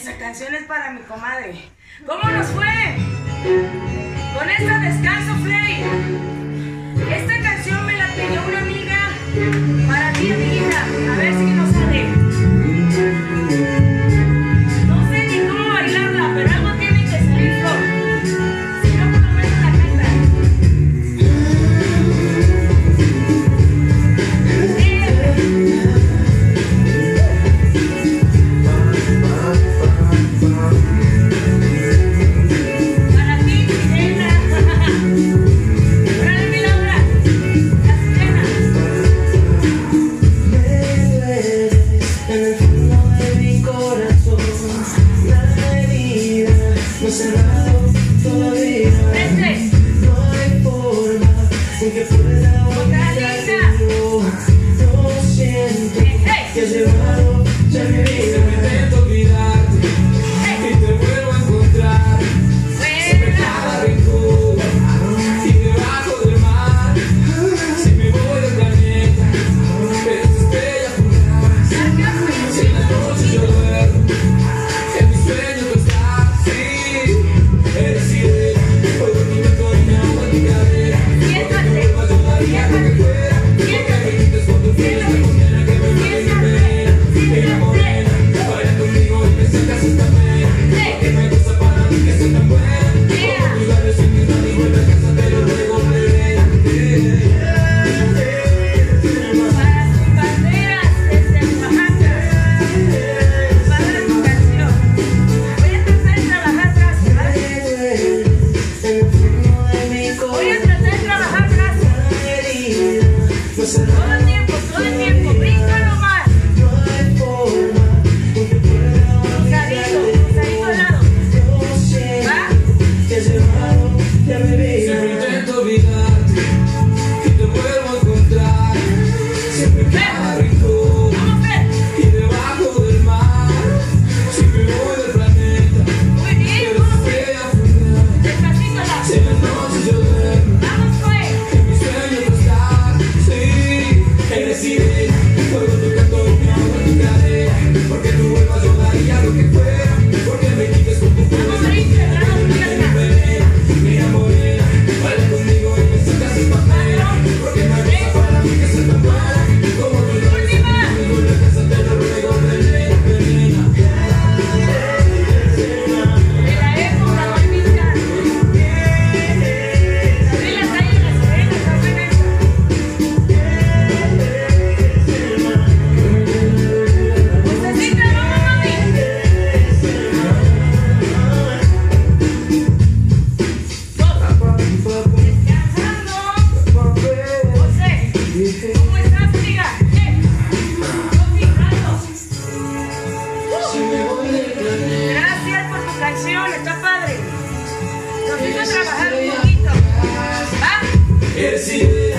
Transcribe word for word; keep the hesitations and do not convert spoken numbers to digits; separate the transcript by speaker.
Speaker 1: Esta canción es para mi comadre. ¿Cómo nos fue? Con esta Descanso Play. Esta canción me la pidió una amiga para ti, amiguita. A ver si nos sale. No sé ni cómo bailarla, pero algo tiene que salir, Flor. Si no, por lo menos la canta. Para ti, Sirena. Órale, mi Laura. La Sirena.
Speaker 2: En el fondo de mi corazón, la herida no ha cerrado todavía.
Speaker 1: Tres,
Speaker 2: No hay forma en que pueda olvidarlo. No siento que has llevado ya mi vida.
Speaker 3: Intento olvidarte y te vuelvo a encontrar. Siempre cada rincón y debajo del mar. Si me voy del planeta, eres estrella fugaz. Si en las noches yo duermo, en mis sueños tú estás. Sí, eres sirena, hoy dormí con mi agua en mi cadera. Porque te vuelvo a llorar y hago que fuera. Porque me quites con tu fiesta, mañana que me mate mi pena. Mira morena, baila conmigo y me sacas esta pena. Porque me gusta para mí que soy tan buena. Como tus labios sin mi mano y vuelve a casa, te lo ruego, plebea.
Speaker 1: para sus banderas desde Oaxaca. Para tu canción. Voy a tratar de trabajar brazo, ¿vale?
Speaker 2: En el fondo de mi
Speaker 1: Voy a
Speaker 2: corazón,
Speaker 1: tratar de trabajar brazo.
Speaker 2: la herida no ha cerrado.
Speaker 1: Todo el tiempo, todo el tiempo. Brinca nomás.
Speaker 2: No hay forma en que pueda
Speaker 1: Cruzadito,
Speaker 2: olvidarlo.
Speaker 1: cruzadito al lado.
Speaker 2: No siento
Speaker 1: ¿Va?
Speaker 2: que has llevado ya mi
Speaker 3: Siempre
Speaker 2: vida.
Speaker 3: intento olvidarte y te vuelvo a encontrar. Siempre en cada rincón
Speaker 1: Vamos a ver.
Speaker 3: y debajo del mar. Si me voy del planeta,
Speaker 1: Muy bien,
Speaker 3: eres
Speaker 1: vamos a ver.
Speaker 3: estrella fugaz.
Speaker 1: Despacito al lado.
Speaker 3: Si en las noches yo duermo,
Speaker 1: Vamos pues.
Speaker 3: en mis sueños tú estás. Sí, eres sirena, oigo tu canto y mi agua en tu cadera. Porque tú vuelvas a llorar y hago que fuera. Porque me quites con tu fuerza,
Speaker 1: Vamos a ir cerrando tu pierna.
Speaker 3: mira morena, baila conmigo y me sacas esta pena. Porque me gusta para mí que soy tan buena. Como tú lo ves,
Speaker 1: Última.
Speaker 3: me duele a casa, te lo ruego, venena, venena.
Speaker 1: De la época, bonita. Abrí la calle de la Sirena, está buena esa. Vocecita, vamos, mami. Descansando. José, ¿cómo estás, amiga? Eh, yo fijando.
Speaker 2: Si me voy del planeta,
Speaker 1: Gracias por tu canción, está padre. Nos hizo trabajar un poquito. ¿Va?
Speaker 3: Eres sirena.